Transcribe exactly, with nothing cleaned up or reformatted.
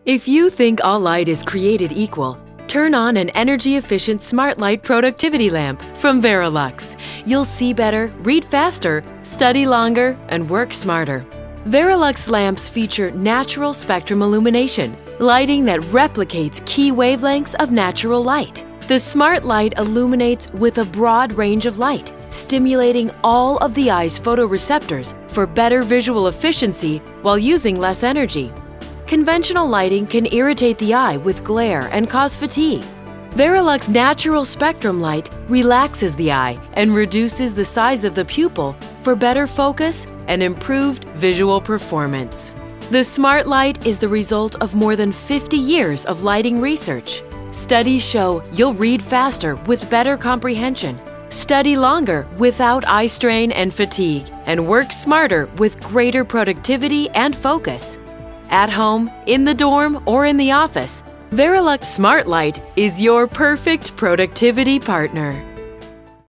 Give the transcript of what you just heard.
If you think all light is created equal, turn on an energy-efficient SmartLight productivity lamp from Verilux. You'll see better, read faster, study longer, and work smarter. Verilux lamps feature natural spectrum illumination, lighting that replicates key wavelengths of natural light. The SmartLight illuminates with a broad range of light, stimulating all of the eye's photoreceptors for better visual efficiency while using less energy. Conventional lighting can irritate the eye with glare and cause fatigue. Verilux natural spectrum light relaxes the eye and reduces the size of the pupil for better focus and improved visual performance. The SmartLight is the result of more than fifty years of lighting research. Studies show you'll read faster with better comprehension, study longer without eye strain and fatigue, and work smarter with greater productivity and focus. At home, in the dorm, or in the office, Verilux SmartLight is your perfect productivity partner.